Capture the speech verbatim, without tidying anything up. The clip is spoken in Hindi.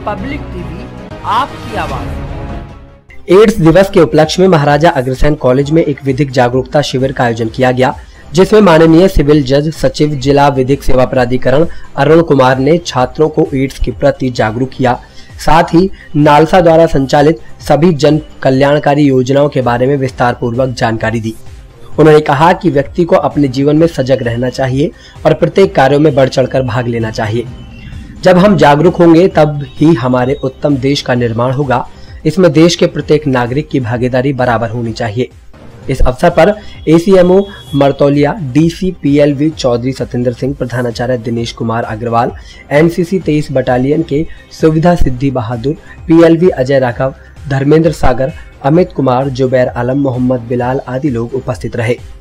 पब्लिक टीवी, आपकी आवाज। एड्स दिवस के उपलक्ष्य में महाराजा अग्रसेन कॉलेज में एक विधिक जागरूकता शिविर का आयोजन किया गया, जिसमें माननीय सिविल जज सचिव जिला विधिक सेवा प्राधिकरण अरुण कुमार ने छात्रों को एड्स के प्रति जागरूक किया। साथ ही नालसा द्वारा संचालित सभी जन कल्याणकारी योजनाओं के बारे में विस्तार पूर्वक जानकारी दी। उन्होंने कहा कि व्यक्ति को अपने जीवन में सजग रहना चाहिए और प्रत्येक कार्यों में बढ़ चढ़कर भाग लेना चाहिए। जब हम जागरूक होंगे तब ही हमारे उत्तम देश का निर्माण होगा। इसमें देश के प्रत्येक नागरिक की भागीदारी बराबर होनी चाहिए। इस अवसर पर ACMO Martauliya, DC PLV Chaudhary Satyendra Singh, प्रधानाचार्य दिनेश कुमार अग्रवाल, एनसीसी तेईस बटालियन के सुविधा सिद्धि बहादुर, पीएलवी अजय राघव, धर्मेंद्र सागर, अमित कुमार, जुबैर आलम, मोहम्मद बिलाल आदि लोग उपस्थित रहे।